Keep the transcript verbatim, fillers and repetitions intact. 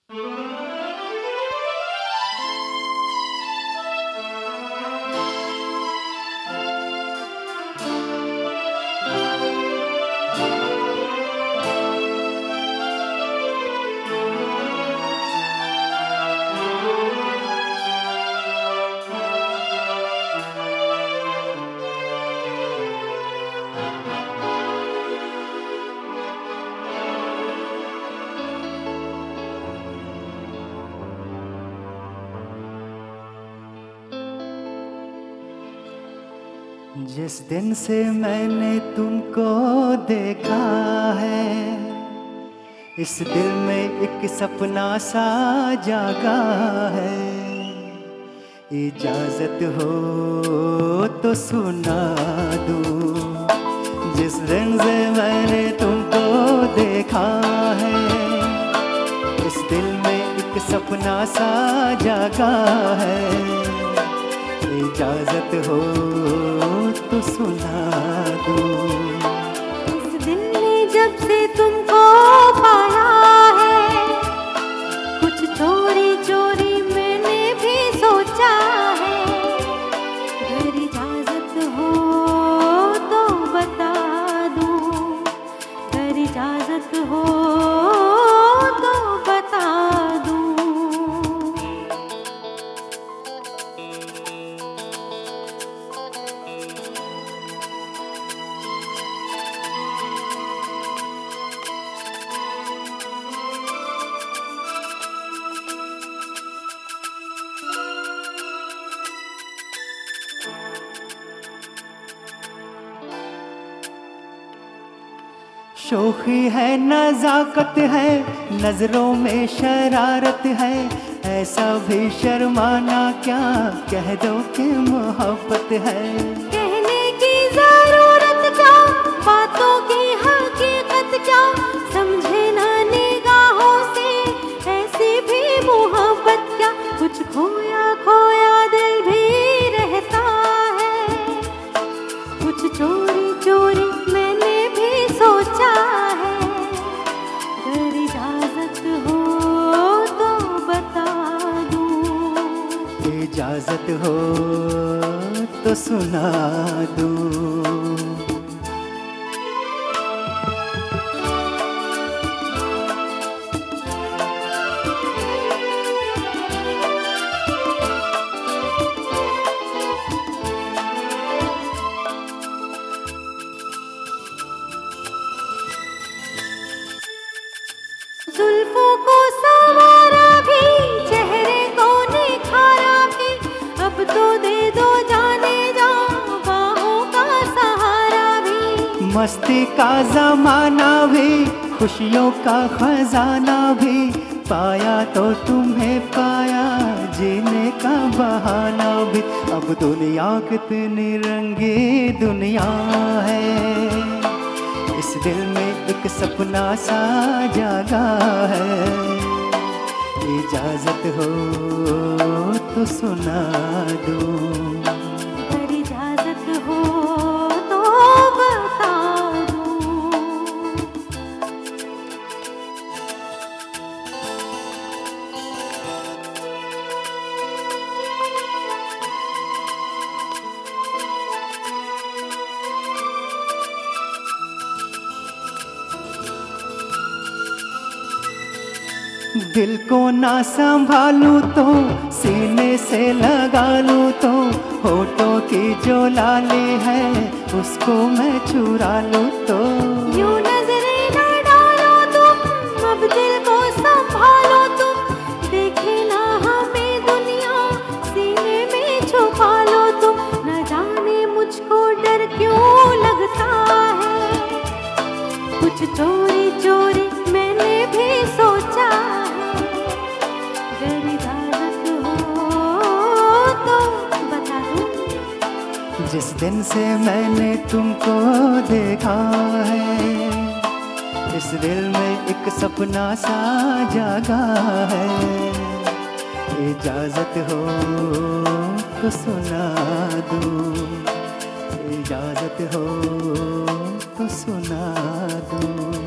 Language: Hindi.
जिस दिन से मैंने तुमको देखा है, इस दिल में एक सपना सा जागा है। इजाजत हो तो सुना दूं, जिस दिन से मैंने तुमको देखा है, इस दिल में एक सपना सा जागा है। इजाजत हो तो सुना दूं। इस दिल ने जब से तुमको पाया है, कुछ चोरी चोरी मैंने भी सोचा है। अगर इजाजत हो तो बता दूं, अगर इजाजत हो तो बता दूं। शोखी है, नजाकत है, नजरों में शरारत है। ऐसा भी शर्माना क्या, कह दो कि मोहब्बत है। कहने की जरूरत क्या, बातों की हकीकत क्या, समझे ना निगाहों से ऐसी भी मोहब्बत क्या। कुछ खोया खोया दिल भी रहता है, कुछ चोरी चोरी मैंने भी सोचा है। अगर इजाजत हो तो बता दूं, इजाजत हो तो सुना दूं। जुल्फों को संवारा भी, चेहरे को निखारा भी। अब तो दे दो जाने जा, बाहों का सहारा भी। मस्ती का जमाना भी, खुशियों का खजाना भी। पाया तो तुम्हें पाया, जीने का बहाना भी। अब दुनिया कितनी रंगी दुनिया है, इस दिल में एक सपना सा जागा है। इजाजत हो तो सुना दूं, अगर इजाजत हो तो बता दूं। दिल को ना संभालूं तो सीने से लगा लूं तो। होठों की जो लाली है उसको मैं चुरा लूं तो। यूं नजरें ना डालो तुम, अब दिल को संभालो तुम। देखे ना हमें दुनिया, सीने में छुपा लो तुम। न जाने मुझको डर क्यों लगता है, कुछ चोरी चोरी मैंने भी सोचा है। अगर इजाजत हो तो बता दूं, जिस दिन से मैंने तुमको देखा है, इस दिल में एक सपना सा जागा है। इजाजत हो तो सुना दूं, इजाजत हो तो सुना दूं।